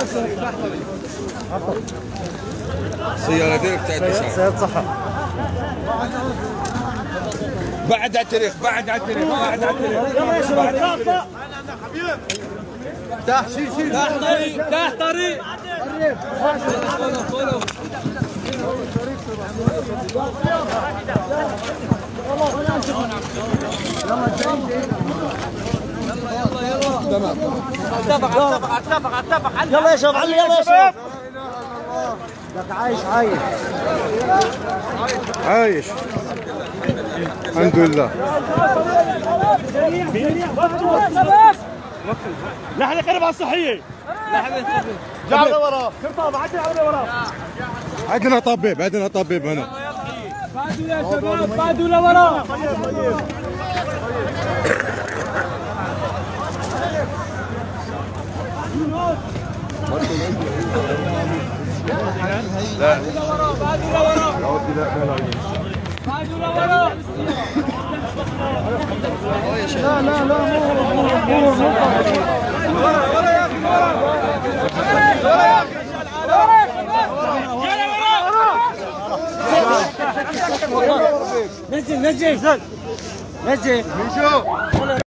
السيارة ديرك تاع التسعة. سيارة صحة. بعد على التاريخ، بعد على التاريخ، بعد على التاريخ. يلا يا شباب. تحت شيل تحت طريق، تحت طريق. تمام. اتفق يلا يا شباب، علي يلا يا شباب. لك عايش عايش عايش الحمد لله. لحظة قرب على الصحية. جعل وراه. شرطة عدل على وراه. عندنا طبيب، عندنا طبيب هنا. بعدوا يا شباب، بعدوا لورا. لا نزل نزل نزل.